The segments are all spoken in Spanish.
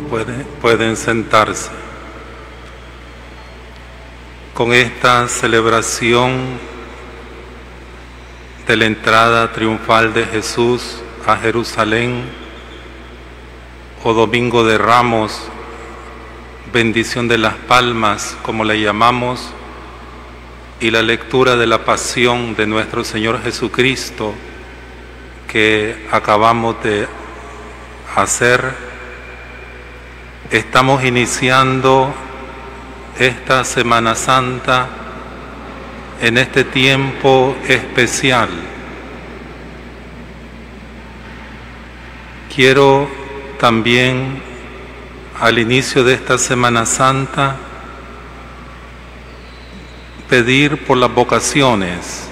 Pueden sentarse. Con esta celebración de la entrada triunfal de Jesús a Jerusalén, o Domingo de Ramos, bendición de las palmas, como le llamamos, y la lectura de la pasión de nuestro Señor Jesucristo que acabamos de hacer, estamos iniciando esta Semana Santa en este tiempo especial. Quiero también, al inicio de esta Semana Santa, pedir por las vocaciones.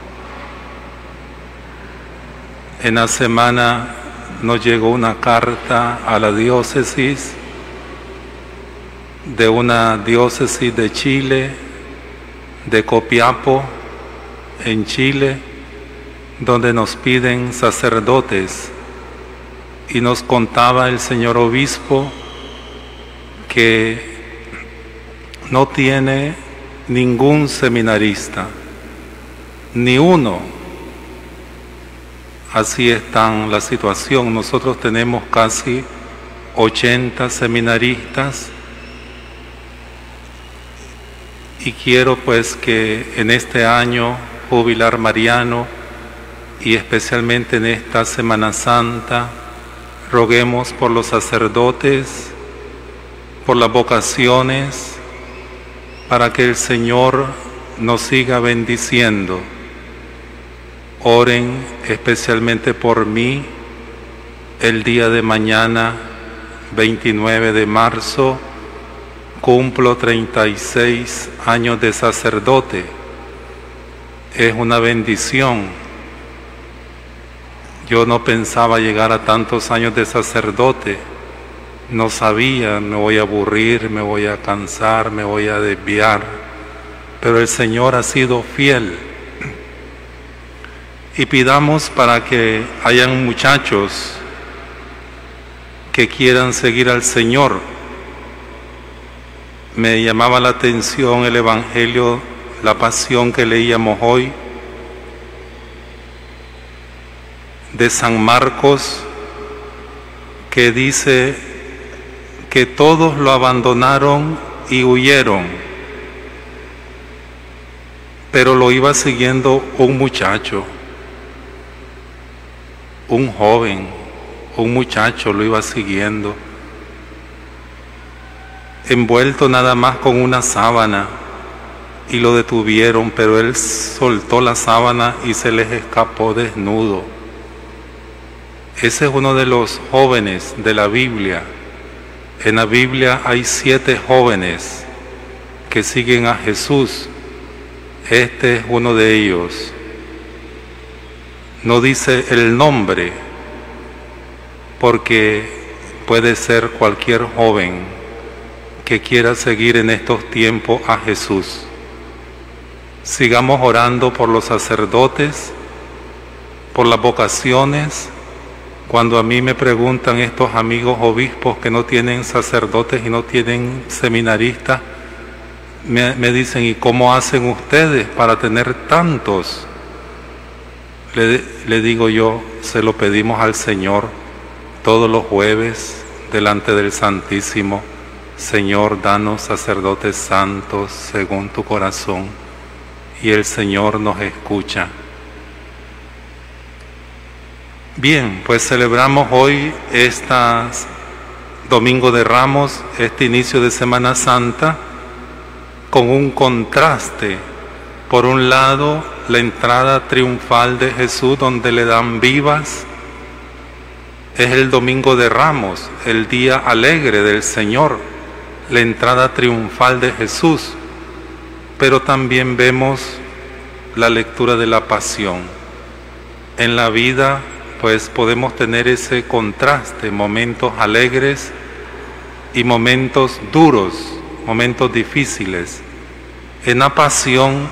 En la semana nos llegó una carta a la diócesis, de una diócesis de Chile, de Copiapó, en Chile, donde nos piden sacerdotes, y nos contaba el señor obispo que no tiene ningún seminarista, ni uno. Así está la situación. Nosotros tenemos casi 80 seminaristas, y quiero pues que en este año jubilar mariano, y especialmente en esta Semana Santa, roguemos por los sacerdotes, por las vocaciones, para que el Señor nos siga bendiciendo. Oren especialmente por mí. El día de mañana, 29 de marzo, cumplo 36 años de sacerdote. Es una bendición. Yo no pensaba llegar a tantos años de sacerdote. No sabía, me voy a aburrir, me voy a cansar, me voy a desviar. Pero el Señor ha sido fiel. Y pidamos para que hayan muchachos que quieran seguir al Señor. Me llamaba la atención el Evangelio, la pasión que leíamos hoy, de San Marcos, que dice que todos lo abandonaron y huyeron, pero lo iba siguiendo un muchacho, un joven, un muchacho lo iba siguiendo, envuelto nada más con una sábana, y lo detuvieron, pero él soltó la sábana y se les escapó desnudo. Ese es uno de los jóvenes de la Biblia. En la Biblia hay 7 jóvenes que siguen a Jesús. Este es uno de ellos. No dice el nombre, porque puede ser cualquier joven que quiera seguir en estos tiempos a Jesús. Sigamos orando por los sacerdotes, por las vocaciones. Cuando a mí me preguntan estos amigos obispos que no tienen sacerdotes y no tienen seminaristas, me dicen, ¿y cómo hacen ustedes para tener tantos? Le digo yo, se lo pedimos al Señor todos los jueves delante del Santísimo. Señor, danos sacerdotes santos según tu corazón. Y el Señor nos escucha. Bien, pues celebramos hoy Domingo de Ramos, este inicio de Semana Santa, con un contraste. Por un lado, la entrada triunfal de Jesús, donde le dan vivas. Es el Domingo de Ramos, el día alegre del Señor, la entrada triunfal de Jesús. Pero también vemos la lectura de la pasión. En la vida, pues podemos tener ese contraste, momentos alegres y momentos duros, momentos difíciles. En la pasión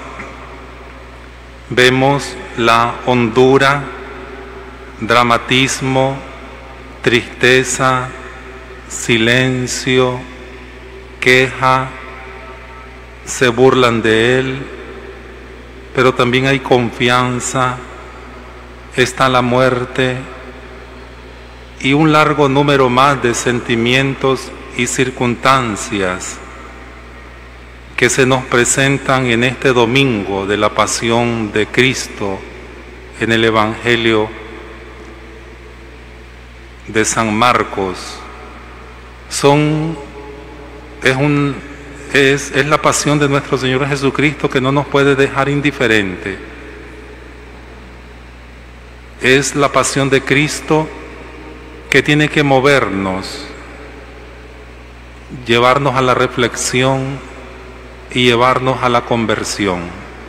vemos la hondura, dramatismo, tristeza, silencio, queja, se burlan de Él, pero también hay confianza, está la muerte y un largo número más de sentimientos y circunstancias que se nos presentan en este domingo de la pasión de Cristo en el Evangelio de San Marcos. Es la pasión de nuestro Señor Jesucristo que no nos puede dejar indiferente. Es la pasión de Cristo que tiene que movernos, llevarnos a la reflexión y llevarnos a la conversión.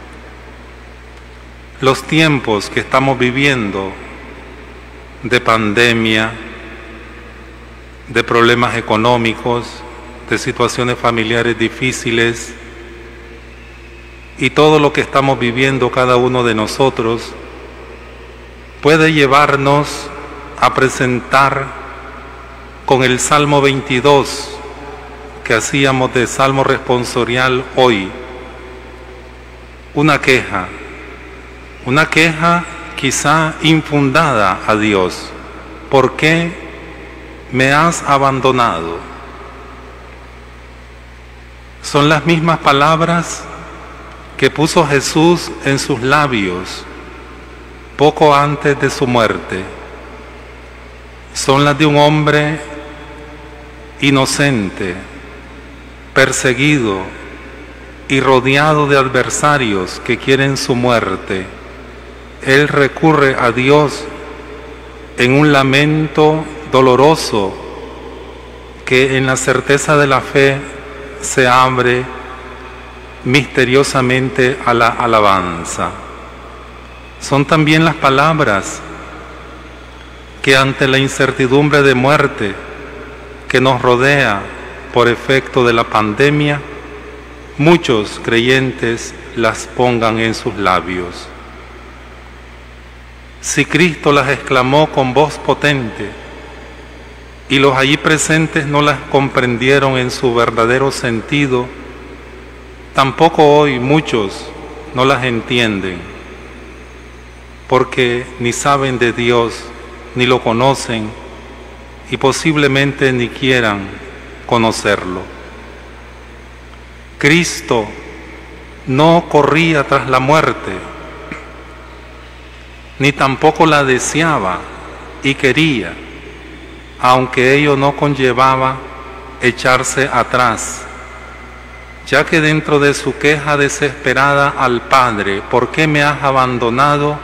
Los tiempos que estamos viviendo de pandemia, de problemas económicos, de situaciones familiares difíciles y todo lo que estamos viviendo cada uno de nosotros puede llevarnos a presentar con el Salmo 22 que hacíamos de Salmo responsorial hoy, una queja quizá infundada a Dios. ¿Por qué me has abandonado? Son las mismas palabras que puso Jesús en sus labios poco antes de su muerte. Son las de un hombre inocente, perseguido y rodeado de adversarios que quieren su muerte. Él recurre a Dios en un lamento doloroso que en la certeza de la fe se abre misteriosamente a la alabanza. Son también las palabras que ante la incertidumbre de muerte que nos rodea por efecto de la pandemia, muchos creyentes las pongan en sus labios. Si Cristo las exclamó con voz potente y los allí presentes no las comprendieron en su verdadero sentido, tampoco hoy muchos no las entienden, porque ni saben de Dios, ni lo conocen, y posiblemente ni quieran conocerlo. Cristo no corría tras la muerte, ni tampoco la deseaba y quería, aunque ello no conllevaba echarse atrás, ya que dentro de su queja desesperada al Padre, ¿por qué me has abandonado?,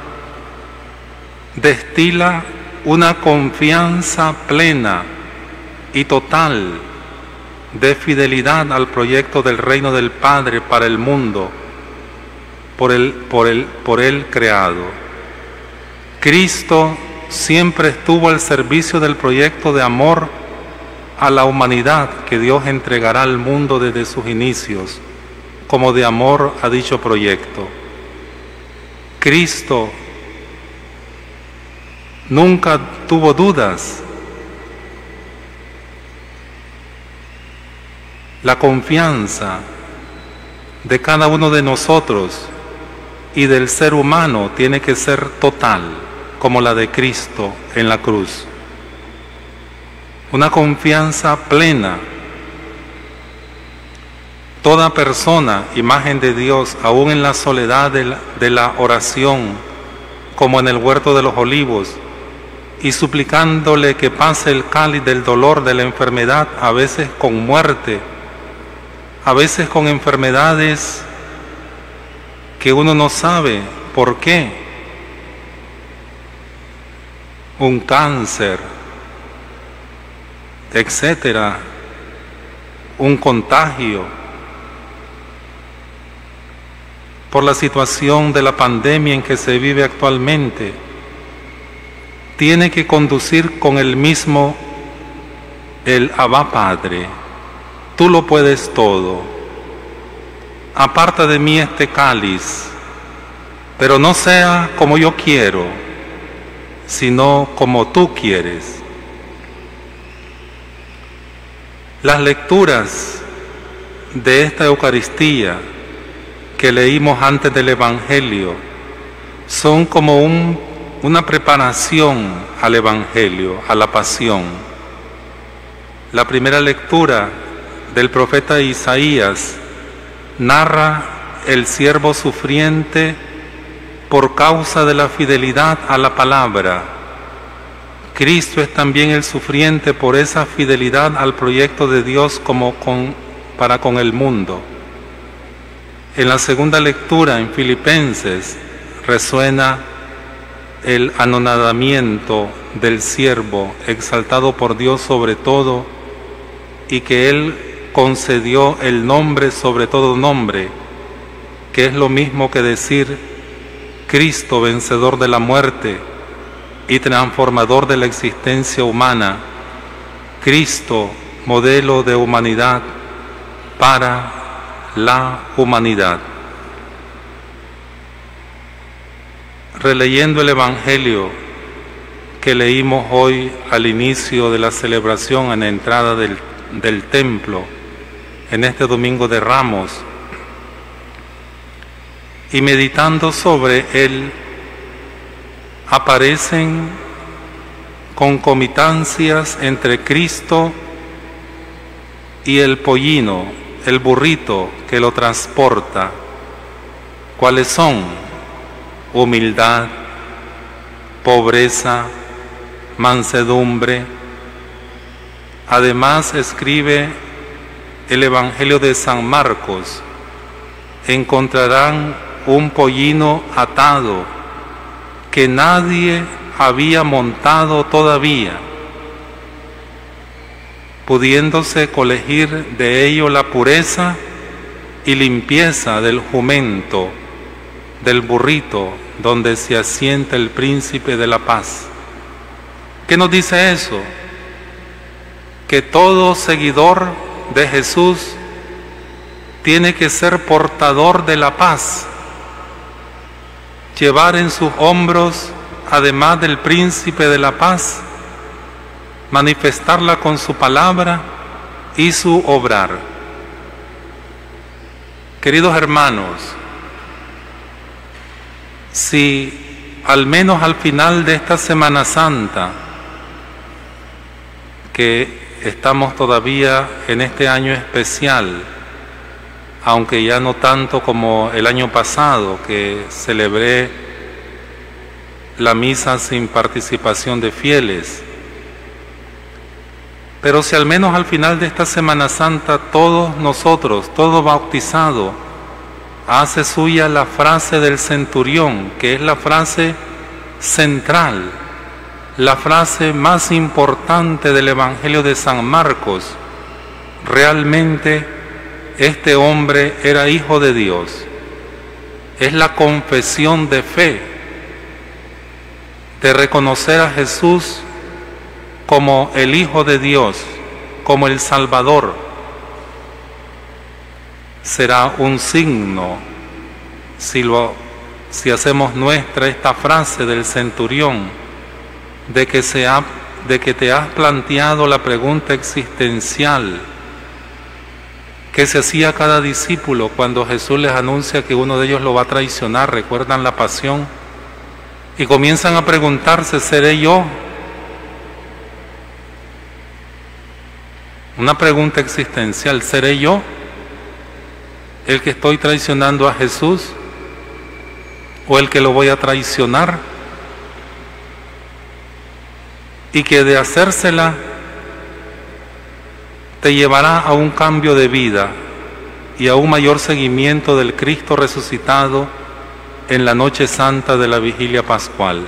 destila una confianza plena y total de fidelidad al proyecto del reino del Padre para el mundo, por él creado. Cristo siempre estuvo al servicio del proyecto de amor a la humanidad que Dios entregará al mundo desde sus inicios, como de amor a dicho proyecto. Cristo nunca tuvo dudas. La confianza de cada uno de nosotros y del ser humano tiene que ser total, como la de Cristo en la cruz. Una confianza plena. Toda persona, imagen de Dios, aún en la soledad de la oración, como en el huerto de los olivos, y suplicándole que pase el cáliz del dolor de la enfermedad, a veces con muerte, a veces con enfermedades que uno no sabe por qué. Un cáncer, etcétera, un contagio, por la situación de la pandemia en que se vive actualmente, tiene que conducir con el mismo el Abba Padre. Tú lo puedes todo. Aparta de mí este cáliz, pero no sea como yo quiero, sino como tú quieres. Las lecturas de esta Eucaristía que leímos antes del Evangelio son como una preparación al Evangelio, a la Pasión. La primera lectura del profeta Isaías narra el siervo sufriente por causa de la fidelidad a la palabra. Cristo es también el sufriente por esa fidelidad al proyecto de Dios para con el mundo. En la segunda lectura, en Filipenses, resuena el anonadamiento del siervo exaltado por Dios sobre todo, y que Él concedió el nombre sobre todo nombre, que es lo mismo que decir Cristo vencedor de la muerte y transformador de la existencia humana, Cristo modelo de humanidad para la humanidad. Releyendo el Evangelio que leímos hoy al inicio de la celebración en la entrada del templo, en este Domingo de Ramos, y meditando sobre él, aparecen concomitancias entre Cristo y el pollino, el burrito que lo transporta. ¿Cuáles son? Humildad, pobreza, mansedumbre. Además escribe el Evangelio de San Marcos: encontrarán un pollino atado que nadie había montado todavía, pudiéndose colegir de ello la pureza y limpieza del jumento, del burrito donde se asienta el príncipe de la paz. ¿Qué nos dice eso? Que todo seguidor de Jesús tiene que ser portador de la paz, llevar en sus hombros, además del príncipe de la paz, manifestarla con su palabra y su obrar. Queridos hermanos, si al menos al final de esta Semana Santa, que estamos todavía en este año especial, aunque ya no tanto como el año pasado, que celebré la misa sin participación de fieles, pero si al menos al final de esta Semana Santa todos nosotros, todo bautizado, hace suya la frase del centurión, que es la frase central, la frase más importante del Evangelio de San Marcos: realmente este hombre era hijo de Dios. Es la confesión de fe, de reconocer a Jesús como el Hijo de Dios, como el Salvador. Será un signo, si hacemos nuestra esta frase del centurión, de que te has planteado la pregunta existencial que se hacía cada discípulo cuando Jesús les anuncia que uno de ellos lo va a traicionar. ¿Recuerdan la pasión? Y comienzan a preguntarse: ¿seré yo? Una pregunta existencial: ¿seré yo el que estoy traicionando a Jesús o el que lo voy a traicionar? Y que de hacérsela te llevará a un cambio de vida y a un mayor seguimiento del Cristo resucitado en la noche santa de la vigilia pascual.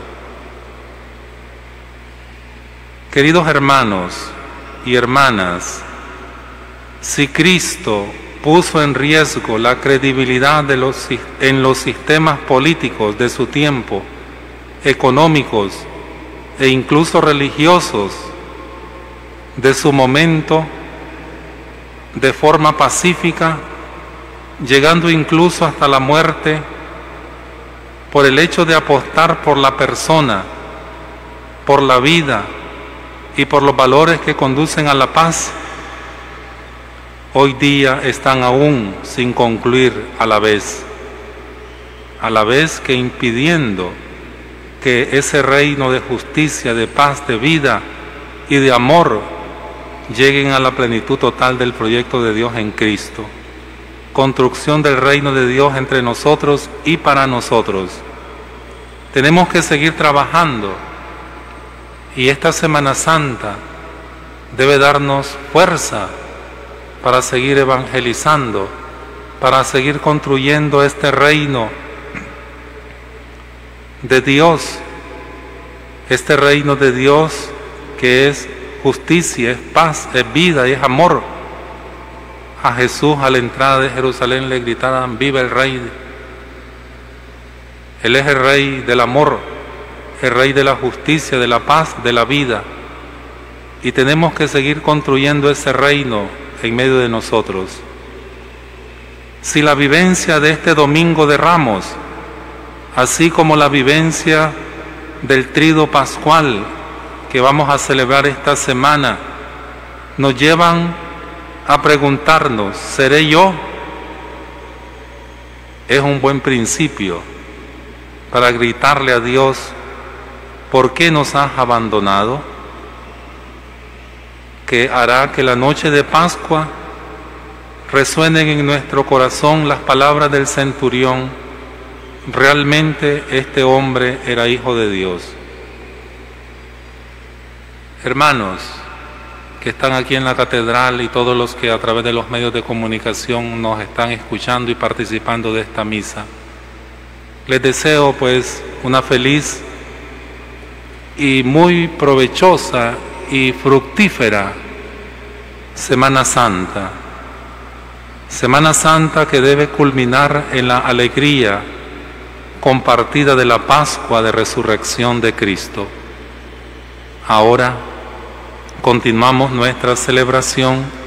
Queridos hermanos y hermanas, si Cristo puso en riesgo la credibilidad en los sistemas políticos de su tiempo, económicos e incluso religiosos de su momento, de forma pacífica, llegando incluso hasta la muerte, por el hecho de apostar por la persona, por la vida y por los valores que conducen a la paz, hoy día están aún sin concluir a la vez que impidiendo que ese reino de justicia, de paz, de vida y de amor lleguen a la plenitud total del proyecto de Dios en Cristo. Construcción del reino de Dios entre nosotros y para nosotros. Tenemos que seguir trabajando y esta Semana Santa debe darnos fuerza para seguir evangelizando, para seguir construyendo este reino de Dios, este reino de Dios que es justicia, es paz, es vida y es amor. A Jesús a la entrada de Jerusalén le gritaban: viva el Rey. Él es el Rey del amor, el Rey de la justicia, de la paz, de la vida. Y tenemos que seguir construyendo ese reino en medio de nosotros. Si la vivencia de este Domingo de Ramos, así como la vivencia del Tríodo Pascual que vamos a celebrar esta semana, nos llevan a preguntarnos: ¿seré yo? Es un buen principio para gritarle a Dios: ¿por qué nos has abandonado? Que hará que la noche de Pascua resuenen en nuestro corazón las palabras del centurión: realmente este hombre era hijo de Dios. Hermanos que están aquí en la catedral y todos los que a través de los medios de comunicación nos están escuchando y participando de esta misa, les deseo pues una feliz y muy provechosa y fructífera Semana Santa. Semana Santa que debe culminar en la alegría compartida de la Pascua de Resurrección de Cristo. Ahora continuamos nuestra celebración